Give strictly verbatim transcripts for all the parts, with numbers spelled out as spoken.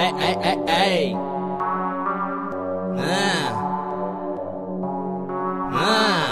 Ê ê ê ê à. À.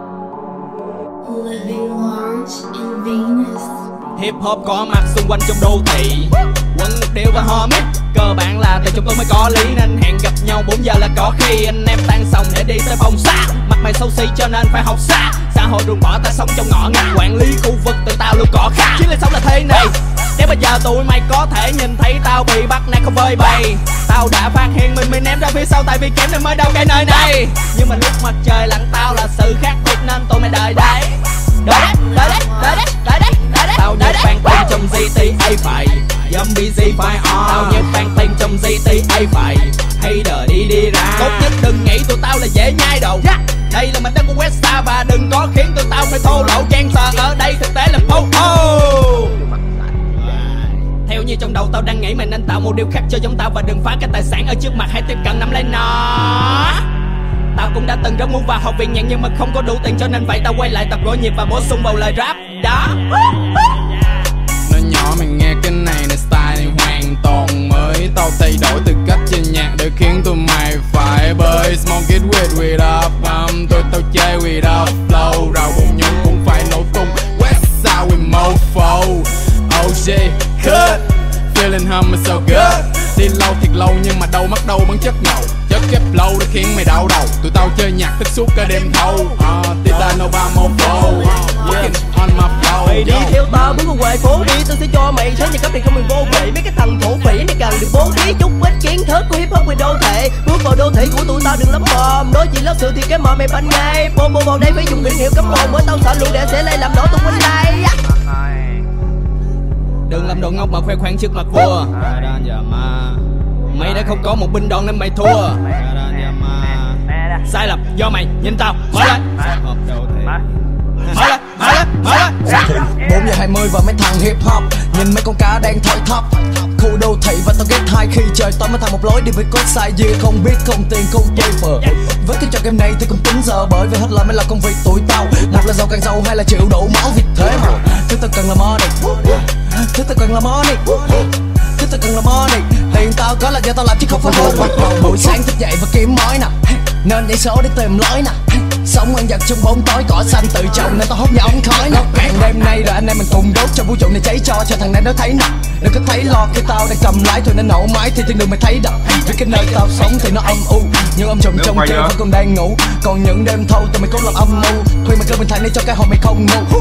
Living large in Venus. Hip hop có mặt xung quanh trong đô thị, quấn một điệu và hò mít. Cơ bản là tại chúng tôi mới có lý, nên hẹn gặp nhau bốn giờ là có khi. Anh em tan xong để đi tới phòng xa, mặt mày xấu xí cho nên phải học xa. Xã hội ruồng bỏ ta sống trong ngõ ngách, quản lý khu vực từ tao luôn có khác. Chiến lược sống là thế này, nếu bây giờ tụi mày có thể nhìn thấy tao bị bắt nạt không vơi bày, tao đã phát hiện mình bị ném ra phía sau tại vì kém nên mới đâu cái nơi này. Nhưng mà lúc mặt trời lặn tao là sự khác biệt nên tụi mày đợi đấy. Đợi đấy, đợi đấy, đợi đấy, đợi đấy, đợi đấy. Tao như fan tên trong giê tê a vậy, zombie Z phải on. Tao như fan tên trong giê tê a vậy, hater đi đi ra. Tốt nhất đừng nghĩ tụi tao là dễ nhai đầu. Đây là mảnh đất của Westside và đừng có khiến tụi tao phải thô lỗ trang sờ. Ở đây thực tế là po oh. Theo như trong đầu tao đang nghĩ mình nên tạo một điều khác cho giống tao, và đừng phá cái tài sản ở trước mặt, hãy tiếp cận nắm lấy nó. Tao cũng đã từng rất muốn vào học viện nhạc nhưng mà không có đủ tiền, cho nên vậy tao quay lại tập gõ nhịp và bổ sung vào lời rap đó. Nói nhỏ mày nghe cái này là style này hoàn toàn mới. Tao thay đổi từ cách chơi nhạc để khiến tụi mày phải bơi. Smoke it with with up um, Tôi tao chơi with up flow. Rào bụng nhung cũng phải nổ tung. Westside with mofo. Oh shit, cut. Feeling hum is so good. Đi lâu thiệt lâu nhưng mà đâu mất đâu bằng chất ngầu. Chất kép lâu để khiến mày đau đầu. Tụi tao chơi nhạc thích suốt cả đêm thâu. uh, Titanova mofo, yeah, on my flow. Mày đi theo tao bước qua phố đi, tao sẽ cho mày thấy những cấp điện không mình vô vị. Mấy cái thằng thổ phỉ này cần được bố trí chút ít kiến thức của hip hop về đô thị. Bước vào đô thị của tụi tao đừng lắm mồm, đối diện lớp sự thì cái mồm mày banh ngay. Bô bô vào đây phải dùng biển hiệu cấm mồm, bởi tao sợ lũ đệ sẽ lại làm nổ tung quanh đây. Đừng làm đồ ngốc mà khoe khoang trước mặt vua. Mày đã không có một binh đoàn nên mày thua. Sai lầm do mày, nhìn tao, mở lên. Mở lên, mở lên, mở lên. Bốn giờ hai mươi và mấy thằng hip hop nhìn mấy con cá đang thoi thóp. Khu đô thị và tao ghét hai khi trời tối mới thành một lối đi với code sai gì không biết, không tiền không paper. Với cái trò game này thì cũng tính giờ, bởi vì hết lời mới là công việc tụi tao. Một là giàu càng giàu, hai là chịu đổ máu vì thế mà thứ tao cần là money, thứ tao cần là money, thứ tao cần là money. Tiền tao có là do tao làm chứ không phải vô. Buổi sáng thức dậy và kiếm mối nè, nên nhảy số để tìm lối nè. Sống ăn giật trong bóng tối, cỏ xanh tự trồng nên tao hốt nhà ống khói nè. Càng đêm nay rồi anh em mình cùng đốt cho vũ trụ này cháy, cho cho thằng này nó thấy nè. Đừng có thấy lo khi tao đang cầm lái thôi nên nổ máy thì thiên đường mày thấy đập. Vì cái nơi tao sống thì nó âm u, nhưng âm trầm trong kia vẫn còn đang ngủ. Còn những đêm thâu tụi mày cố làm âm mưu, thuê mày cơ bình thản để cho cái hồn mày không ngu.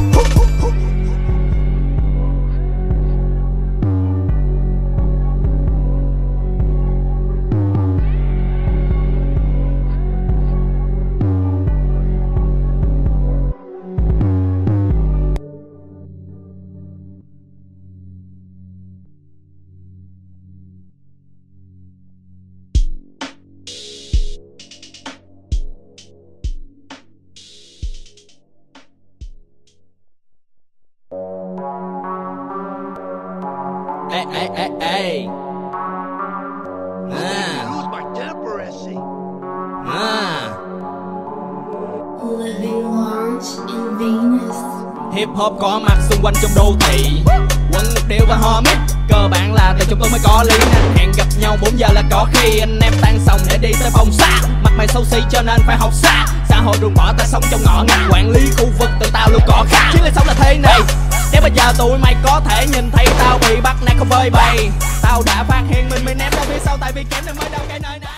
Ê ê ê ê à. À. Living large in Venus. Hip hop có mặt xung quanh trong đô thị, quấn một điệu và hò mít. Cơ bản là tại chúng tôi mới có lý, nên hẹn gặp nhau bốn giờ là có khi. Anh em tan xong để đi tới phòng xa, mặt mày xấu xí cho nên phải học xa. Xã hội ruồng bỏ ta sống trong ngõ ngách, quản lý khu vực từ tao luôn có khác. Chiến lược sống là thế này, nếu bây giờ tụi mày có thể nhìn thấy tao bị bắt nạt không vơi bày, tao đã phát hiện mình bị ném ra phía sau tại vì kém nên mới đâu cái nơi này.